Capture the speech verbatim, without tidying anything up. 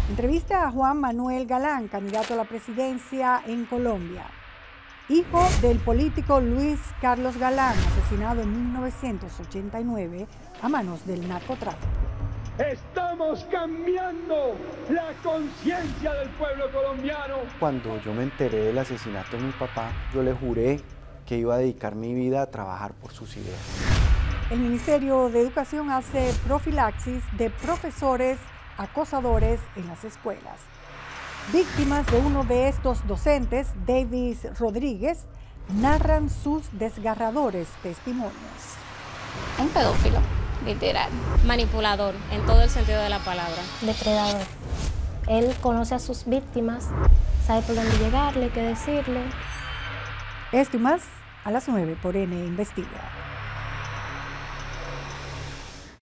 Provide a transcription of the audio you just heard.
Entrevista a Juan Manuel Galán, candidato a la presidencia en Colombia. Hijo del político Luis Carlos Galán, asesinado en mil novecientos ochenta y nueve a manos del narcotráfico. Estamos cambiando la conciencia del pueblo colombiano. Cuando yo me enteré del asesinato de mi papá, yo le juré que iba a dedicar mi vida a trabajar por sus ideas. El Ministerio de Educación hace profilaxis de profesores acosadores en las escuelas. Víctimas de uno de estos docentes, Davis Rodríguez, narran sus desgarradores testimonios. Un pedófilo, literal. Manipulador, en todo el sentido de la palabra. Depredador. Él conoce a sus víctimas, sabe por dónde llegarle, qué decirle. Esto y más a las nueve por N Investiga.